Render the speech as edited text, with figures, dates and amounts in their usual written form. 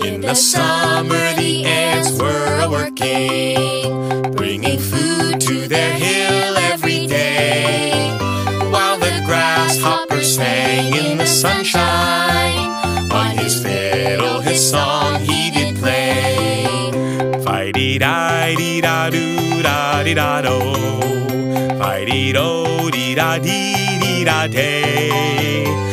In the summer the ants were a-working, bringing food to their hill every day, while the grasshopper sang in the sunshine. On his fiddle his song he did play. Fi-dee-di-dee-da-do-da-dee-da-do, Fi-dee-do-dee-da-dee-dee-da-day.